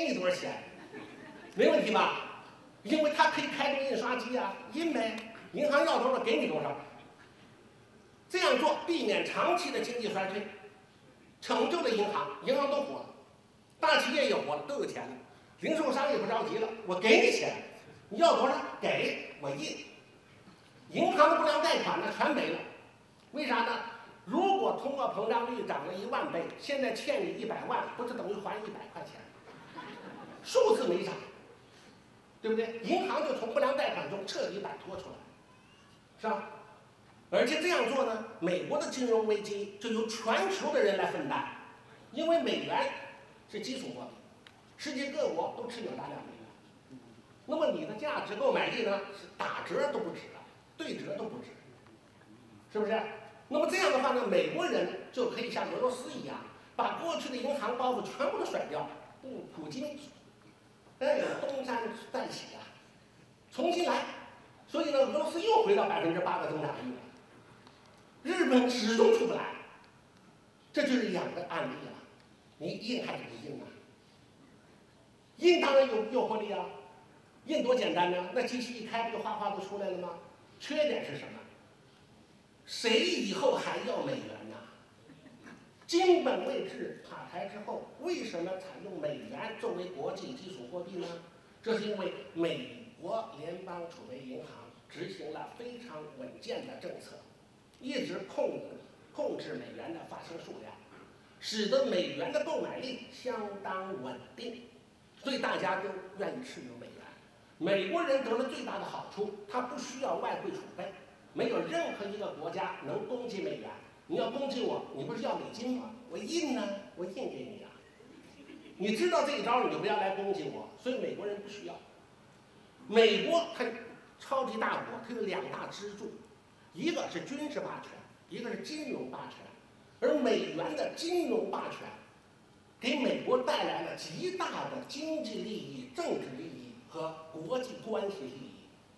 给你多少钱，没问题吧？因为他可以开动印刷机啊，印呗，银行要多少给你多少。这样做避免长期的经济衰退，成就了银行，银行都活了，大企业也活了，都有钱了，零售商也不着急了，我给你钱，你要多少给我印。银行的不良贷款呢全没了，为啥呢？如果通货膨胀率涨了10000倍，现在欠你100万，不是等于还100块钱？数字没涨，对不对？银行就从不良贷款中彻底摆脱出来，是吧？而且这样做呢，美国的金融危机就由全球的人来分担，因为美元是基础货币，世界各国都持有大量美元，那么你的价值购买力呢是打折都不止了，对折都不止，是不是？那么这样的话呢，美国人就可以像俄罗斯一样，把过去的银行包袱全部都甩掉，普京，东山再起啊，重新来。所以呢，俄罗斯又回到8%的增长率了，日本始终出不来。这就是2个案例啊，你印还是不印啊？印当然有诱惑力啊，印多简单呢？那机器一开，不就哗哗都出来了吗？缺点是什么？谁以后还要美元呢？金本位制垮台之后，为什么采用美元作为国际基础货币呢？这是因为美国联邦储备银行执行了非常稳健的政策，一直控制美元的发行数量，使得美元的购买力相当稳定，所以大家都愿意持有美元。美国人得了最大的好处，他不需要外汇储备。没有任何一个国家能攻击美元。你要攻击我，你不是要美金吗？我印呢，我印给你啊。你知道这一招，你就不要来攻击我。所以美国人不需要。美国它超级大国，它有2大支柱，一个是军事霸权，一个是金融霸权。而美元的金融霸权，给美国带来了极大的经济利益、政治利益和国际关系利益。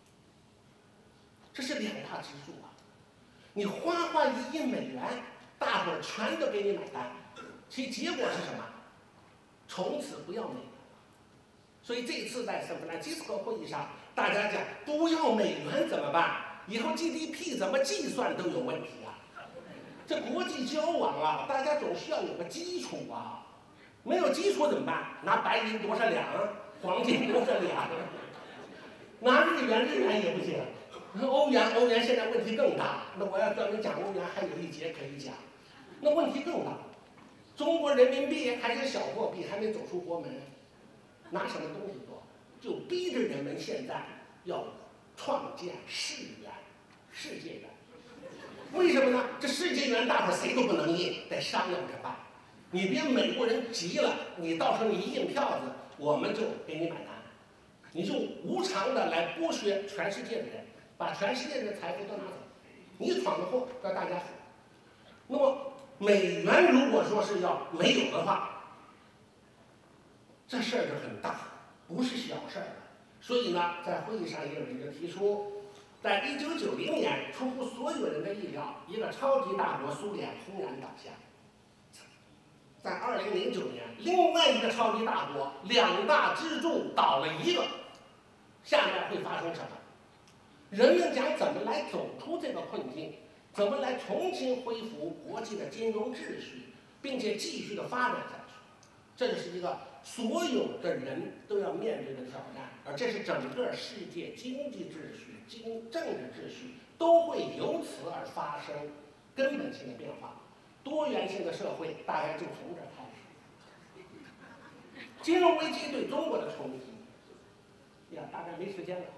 这是2大支柱啊！你哗哗一印美元，大伙儿全都给你买单，其结果是什么？从此不要美元了。所以这次在圣弗兰西斯科会议上，大家讲不要美元怎么办？以后 GDP 怎么计算都有问题啊！这国际交往啊，大家总需要有个基础啊，没有基础怎么办？拿白银多少两，黄金多少两，拿日元也不行。欧元现在问题更大，那我要专门讲欧元，还有一节可以讲。那问题更大，中国人民币还是小货币，还没走出国门，拿什么东西做？就逼着人们现在要创建世界元。为什么呢？这世界元大伙谁都不能印，得商量着办。你别美国人急了，你到时候你一印票子，我们就给你买单，你就无偿的来剥削全世界的人。把全世界的财富都拿走，你闯的祸要大家付。那么美元如果说是要没有的话，这事儿就很大，不是小事儿了。所以呢，在会议上也有人就提出，在1990年出乎所有人的意料，一个超级大国苏联轰然倒下。在2009年，另外一个超级大国2大支柱倒了一个，下面会发生什么？人们讲怎么来走出这个困境，怎么来重新恢复国际的金融秩序，并且继续的发展下去，这就是一个所有的人都要面对的挑战，而这是整个世界经济秩序、政治秩序都会由此而发生根本性的变化。多元性的社会大概就从这儿开始。金融危机对中国的冲击，呀，大概没时间了。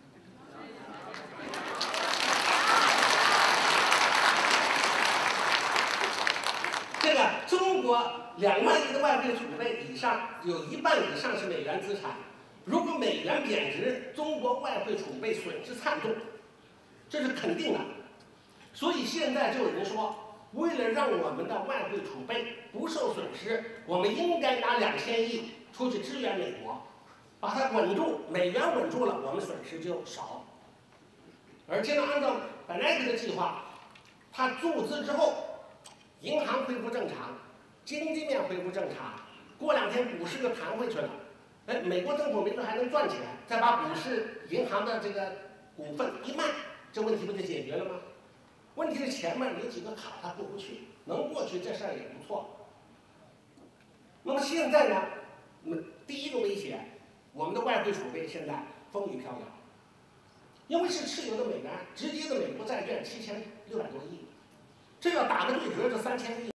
这个中国2万亿的外汇储备以上，有1半以上是美元资产。如果美元贬值，中国外汇储备损失惨重，这是肯定的。所以现在就有人说，为了让我们的外汇储备不受损失，我们应该拿2000亿出去支援美国，把它稳住，美元稳住了，我们损失就少。而且呢，按照本来这个计划，它注资之后，银行恢复正常，经济面恢复正常，过2天股市就弹回去了， 哎，美国政府没准还能赚钱，再把股市银行的这个股份一卖，这问题不就解决了吗？问题是前面有几个坎它过不去，能过去这事儿也不错。那么现在呢，第一个危险，我们的外汇储备现在风雨飘摇，因为是持有的美元，直接的美国债券7600多亿，这要打个对折，这3000亿。